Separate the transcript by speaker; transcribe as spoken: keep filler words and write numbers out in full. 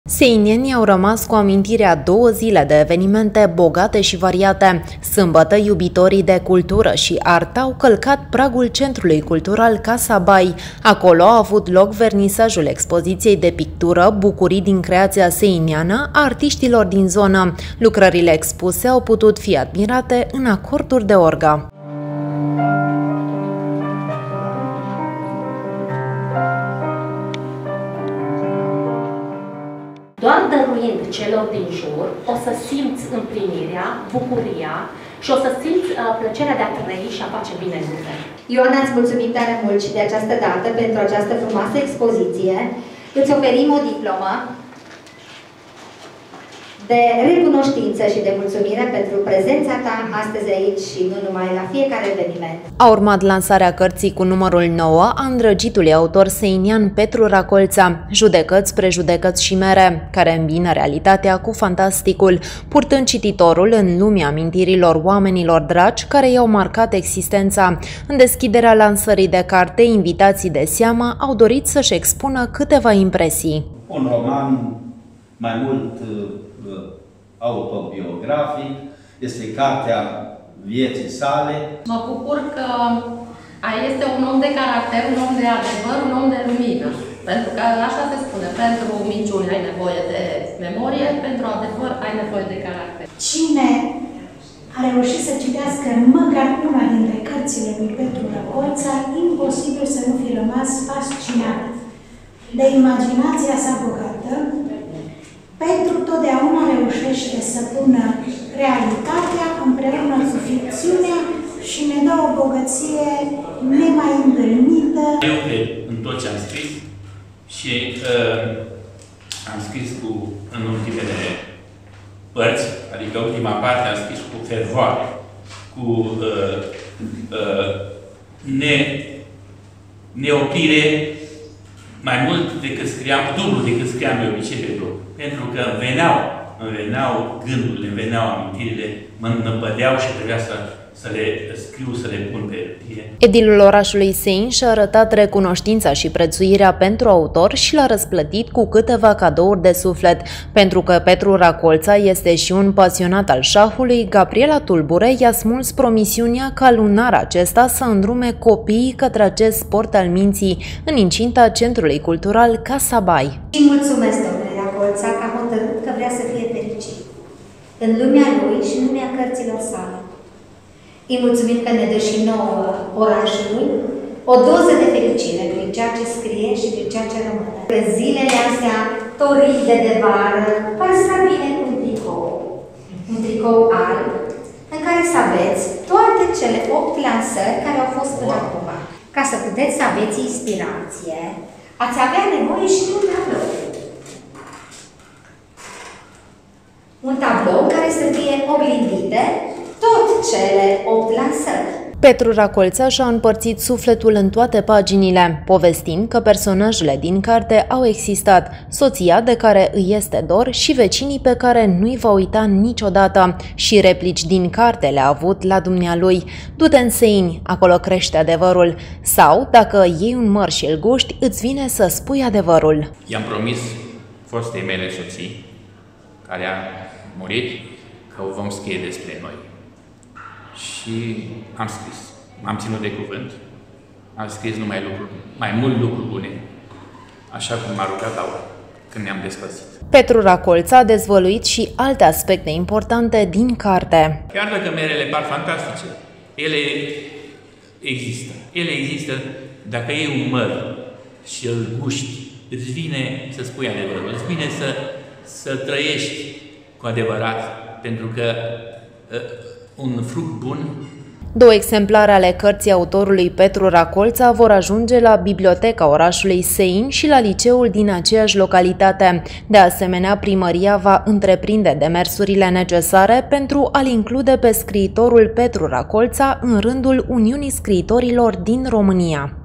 Speaker 1: Seinenii au rămas cu amintirea două zile de evenimente bogate și variate. Sâmbătă, iubitorii de cultură și artă au călcat pragul Centrului Cultural Casa Bai. Acolo a avut loc vernisajul expoziției de pictură Bucurii din creația seineană a artiștilor din zonă. Lucrările expuse au putut fi admirate în acorduri de orga.
Speaker 2: Doar dăruind celor din jur, o să simți împlinirea, bucuria și o să simți uh, plăcerea de a trăi și a face bine în lume.
Speaker 3: Ioana, îți mulțumim tare mult și de această dată pentru această frumoasă expoziție. Îți oferim o diplomă de recunoștință și de mulțumire pentru prezența ta astăzi aici și nu numai, la fiecare eveniment.
Speaker 1: A urmat lansarea cărții cu numărul nouă a îndrăgitului autor seinian Petru Racolța, Judecăți, prejudecăți și mere, care îmbină realitatea cu fantasticul, purtând cititorul în lumea amintirilor oamenilor dragi care i-au marcat existența. În deschiderea lansării de carte, invitații de seamă au dorit să-și expună câteva impresii.
Speaker 4: Un roman mai mult autobiografic, este cartea vieții sale.
Speaker 5: Mă bucur că este un om de caracter, un om de adevăr, un om de lumină. Pentru că așa se spune, pentru minciuni ai nevoie de memorie, pentru adevăr ai nevoie de caracter.
Speaker 6: Cine a reușit să citească măcar una dintre cărțile lui Petru Racolța, imposibil să nu fi rămas fascinat de imaginația sa bogată. Petru totdeauna reușește să pună realitatea împreună cu ficțiunea și ne dă o bogăție nemai întâlnită.
Speaker 7: Eu cred în tot ce am scris și uh, am scris cu, în ultimele părți, adică ultima parte am scris cu fervoare, cu uh, uh, ne, neoprire, mai mult decât scriam, dublu decât scriam de obicei pe blog. Pentru că îmi veneau, îmi veneau gândurile, îmi veneau amintirile, mă năpădeau și trebuia să, să le scriu, să le pun pe hârtie.
Speaker 1: Edilul orașului Sein și-a arătat recunoștința și prețuirea pentru autor și l-a răsplătit cu câteva cadouri de suflet. Pentru că Petru Racolța este și un pasionat al șahului, Gabriela Tulbure i-a smuls promisiunea ca lunar acesta să îndrume copiii către acest sport al minții în incinta Centrului Cultural Casa Bai.
Speaker 3: Și mulțumesc, domnule Racolța, că a hotărât că vrea să fie fericit în lumea lui și în lumea cărților sale. Îi mulțumim că ne dă și nouă orașului o doză de fericire prin ceea ce scrie și prin ceea ce rămâne. Că zilele astea toride de vară, par să bine cu un tricou, un tricou alb, în care să aveți toate cele opt lansări care au fost până acum. Ca să puteți să aveți inspirație, ați avea nevoie și de un tablou. Un tablou care să fie oglindite tot cele opt lansări.
Speaker 1: Petru Racolța și-a împărțit sufletul în toate paginile, povestind că personajele din carte au existat, soția de care îi este dor și vecinii pe care nu-i va uita niciodată, și replici din carte le-a avut la dumnealui: du-te în Seini, acolo crește adevărul, sau dacă iei un măr și îl guști, îți vine să spui adevărul.
Speaker 7: I-am promis fostei mele soții, care a murit, că vom scrie despre noi. Și am scris. M-am ținut de cuvânt. Am scris numai lucruri, mai mult lucruri bune, așa cum m-a rugat Laura când ne-am despărțit.
Speaker 1: Petru Racolța a dezvăluit și alte aspecte importante din carte.
Speaker 7: Chiar dacă merele par fantastice, ele există. Ele există dacă iei un măr și îl guști, îți vine să spui adevărul, îți vine să, să trăiești cu adevărat, pentru că uh, un fruct bun.
Speaker 1: Două exemplare ale cărții autorului Petru Racolța vor ajunge la Biblioteca orașului Sein și la liceul din aceeași localitate. De asemenea, primăria va întreprinde demersurile necesare pentru a-l include pe scriitorul Petru Racolța în rândul Uniunii Scriitorilor din România.